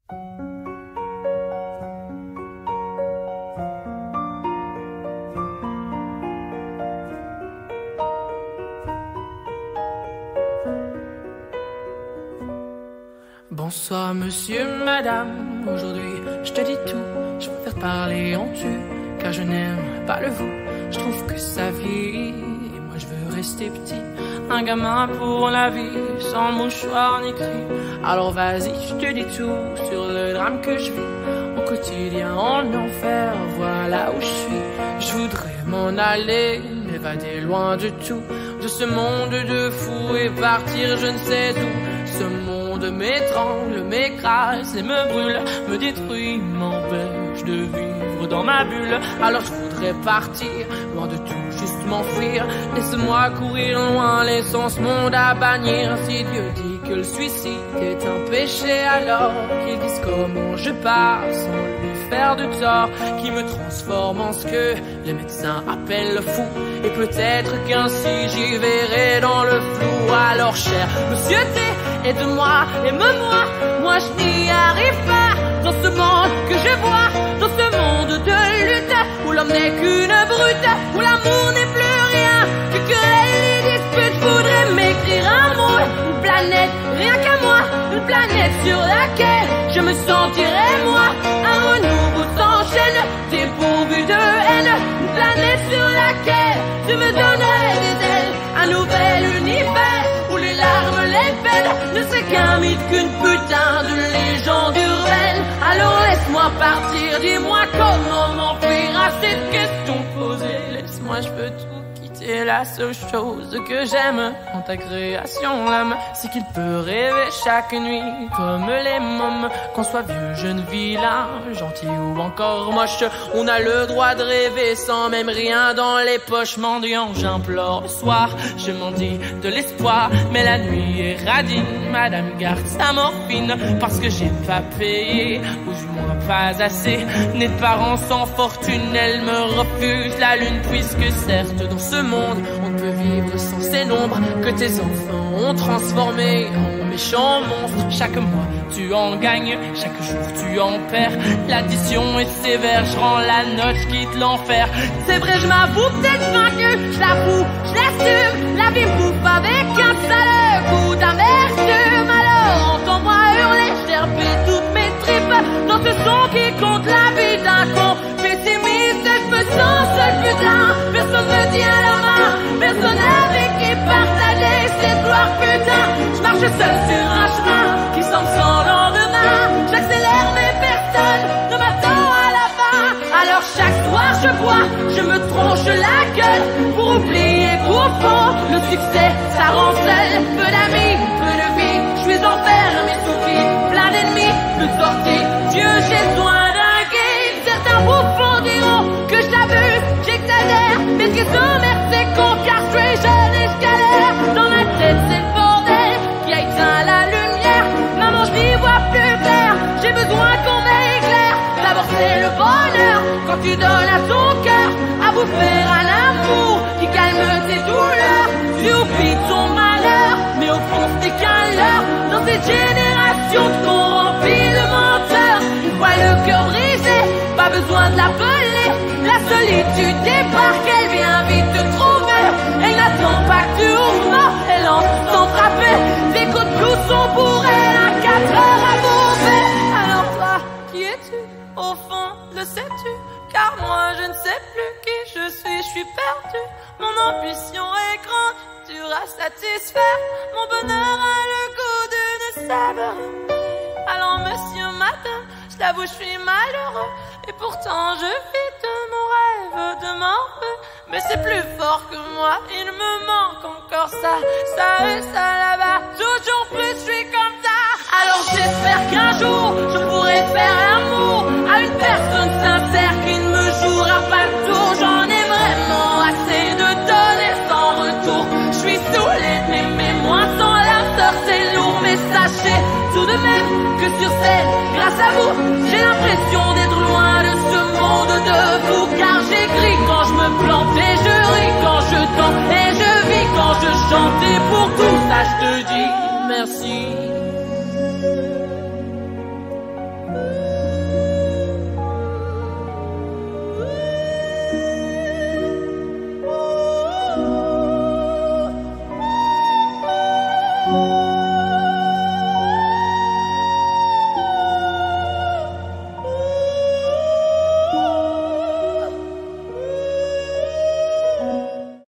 Bonsoir monsieur, madame, aujourd'hui je te dis tout, je préfère parler en tu, car je n'aime pas le vous, je trouve que ça vieillit, et moi je veux rester petit, un gamin pour la vie, sans mouchoir ni cri, alors vas-y je te dis tout, sur le drame que je vis, au quotidien en enfer, voilà où je suis, je voudrais m'en aller, m'évader loin de tout, de ce monde de fous et partir je ne sais où, ce monde m'étrangle, m'écrase et me brûle, me détruit, m'empêche de vivre dans ma bulle. Alors je voudrais partir, loin de tout, juste m'enfuir. Laisse-moi courir loin, laissons ce monde à bannir. Si Dieu dit que le suicide est un péché, alors qu'il dise comment je pars sans lui faire de tort, qui me transforme en ce que les médecins appellent le fou. Et peut-être qu'ainsi j'y verrai dans le flou. Alors cher monsieur T, aide-moi, aime-moi, moi je n'y arrive pas. Dans ce monde que je vois, dans ce monde de lutte, où l'homme n'est qu'une brute, où l'amour n'est plus rien, que querelles et disputes. Je voudrais m'écrire un mot, une planète, rien qu'à moi, une planète sur laquelle je me sentirais moi. Un renouveau s'enchaîne, dépourvu de haine, une planète sur laquelle je me donnerais des ailes, un nouvel univers où les larmes, les peines ne seraient qu'un mythe, qu'une putain de légende urbaine. Alors laisse-moi partir, dis-moi comment m'enfuir à cette question posée. Laisse-moi, je peux tout quitter, la seule chose que j'aime en ta création, l'âme, c'est qu'il peut rêver chaque nuit comme les mômes. Qu'on soit vieux, jeune, vilain, gentil ou encore moche, on a le droit de rêver sans même rien dans les poches. Mendiant, j'implore le soir, je m'en dis de l'espoir, mais la nuit est radine. Madame garde sa morphine parce que j'ai pas payé, ou du moins pas assez. Nés de parents sans fortune, elle me refuse la lune, puisque certes dans ce monde on ne peut vivre sans ces nombres que tes enfants ont transformés en méchants monstres. Chaque mois tu en gagnes, chaque jour tu en perds. L'addition est sévère, je rends la note, je quitte l'enfer. C'est vrai, je m'avoue peut-être vaincu, je l'avoue, je l'assume. La vie me bouffe avec un sale goût d'amertume. Alors entends-moi hurler, gerber toutes mes tripes dans ce son qui compte la vie d'un con pessimiste. Je me sens seul, putain, personne me tient la main, personne avec qui partager cette gloire, putain. Je marche seul sur un chemin qui semble sans lendemain, j'accélère mais personne ne m'attend à la fin. Alors chaque soir je bois, je me tronche la gueule pour oublier qu'au fond le succès ça rend seul. Peu d'amis, peu de vie, je suis enfermé sous vie, plein d'ennemis, peu de sortie. Dieu, j'ai besoin d'un guide. Certains bouffons diront que j'abuse, j'exagère, mais ce qui s'emmerde c'est con, car je suis jeune et je galère. Dans ma tête c'est le bordel qui a éteint la lumière. Maman, je n'y vois plus clair, j'ai besoin qu'on m'éclaire. D'abord c'est le bonheur quand tu donnes à ton cœur à bouffer un amour qui calme tes douleurs. Tu oublies ton malheur, mais au fond c'est qu'un leurre. Dans cette génération de corrompus de menteurs, une fois le cœur brisé, pas besoin de l'appeler. La solitude débarque, elle vient vite te trouver. Elle n'attend pas que tu ouvres, elle entre sans frapper. Les côtes bloues sont bourrées, à 4 heures à bouffer. Alors toi, qui es-tu? Au fond, le sais-tu? Car moi je ne sais plus qui je suis perdu. Mon ambition est grande, dure à satisfaire. Mon bonheur a le goût d'une saveur. Alors monsieur madame, je l'avoue je suis malheureux, et pourtant je vis de mon rêve de m'enlever. Mais c'est plus fort que moi, il me manque encore ça et ça là-bas. Toujours plus je suis comme ça. Alors j'espère qu'un jour je pourrai faire l'amour à une personne sincère qui ne me jouera pas le tour. J'en ai vraiment assez de donner sans retour. Je suis saoulé de m'aimer moins sans la sœur, c'est lourd. Mais sachez tout de même que sur scène, grâce à vous, j'ai l'impression d'être loin de ce monde de fous. Car j'écris quand je me plante et je ris quand je danse et je vis quand je chante. Et pour tout ça je te dis merci.